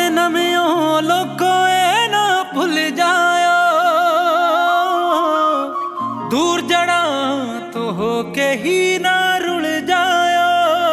ਨਵਿਓ ਲੋਕੋ ਇਹ ਨਾ ਭੁੱਲ ਜਾਇਓ, ਦੂਰ ਜੜਾਂ ਤੋਂ ਹੋ ਕੇ ਹੀ ਨਾ ਰੁਲ ਜਾਇਓ।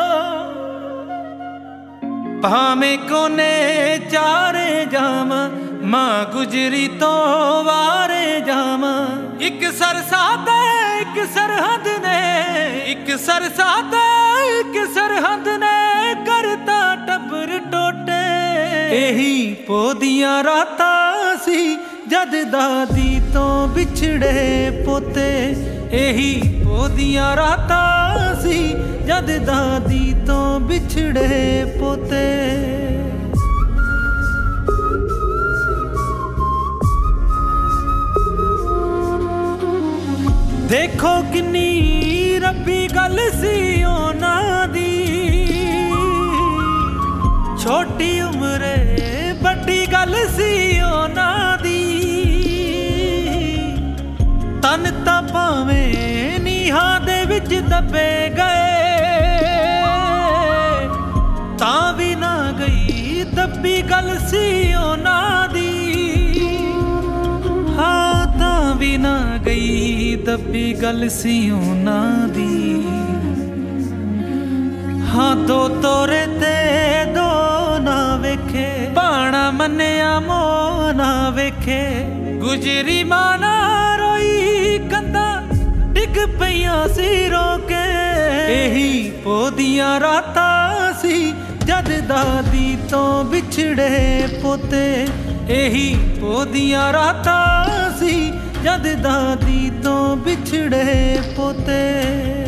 ਭਾਵੇਂ ਕੋਨੇ ਚਾਰੇ ਜਾਵਾਂ, ਮਾਂ ਗੁਜਰੀ ਤੋਂ ਵਾਰੇ ਜਾਵਾਂ। ਇੱਕ ਸਰਸਾਦ ਇੱਕ ਸਰਹੱਦ ਨੇ, ਇੱਕ ਸਰਸਾਦ ਇੱਕ ਸਰਹੱਦ ਨੇ ਕਰਤਾ ਟੱਬਰ ਟੋਟੇ। ਇਹੀ ਪੋਦੀਆਂ ਰਾਤਾਂ ਸੀ ਜਦ ਦਾਦੀ ਤੋਂ ਵਿਛੜੇ ਪੋਤੇ। ਇਹੀ ਪੋਦੀਆਂ ਰਾਤਾਂ ਸੀ ਜਦ ਦਾਦੀ ਤੋਂ ਵਿਛੜੇ ਪੋਤੇ। ਦੇਖੋ ਕਿੰਨੀ ਰੱਬੀ ਗੱਲ ਸੀ ਉਹਨਾਂ ਦੀ, ਛੋਟੀ ਉਮਰੇ ਵੱਡੀ ਗੱਲ ਸੀ ਉਹਨਾਂ ਦੀ। ਤਨ ਤਾਂ ਭਾਵੇਂ ਨੀਹਾਂ ਦੇ ਵਿੱਚ ਦੱਬੇ ਗਏ, ਤਾਂ ਵੀ ਨਾ ਗਈ ਦੱਬੀ ਗੱਲ ਸੀ ਉਹਨਾਂ ਦੀ। ਹਾਂ ਤਾਂ ਵੀ ਨਾ ਗਈ ਦੱਬੀ ਗੱਲ ਸੀ ਉਹਨਾਂ ਦੀ। ਹਾਂ ਦੋ ਤੋਰੇ ਤੇ ਦੋ ਨਾ ਵੇਖੇ, ਭਾਣਾ ਮੰਨਿਆ ਮੋਹ ਨਾ ਵੇਖੇ। ਗੁਜਰੀ ਮਾਂ ਨਾ ਰੋਈ ਕੰਧਾਂ ਡਿੱਗ ਪਈਆਂ ਸੀ ਰੋ ਕੇ। ਇਹੀ ਪੋਦੀਆਂ ਰਾਤਾਂ ਸੀ ਜਦ ਦਾਦੀ ਤੋਂ ਵਿਛੜੇ ਪੋਤੇ। ਇਹੀ ਪੋਦੀਆਂ ਰਾਤਾਂ ਸੀ ਜਦ ਦਾਦੀ ਤੋਂ ਵਿਛੜੇ ਪੋਤੇ।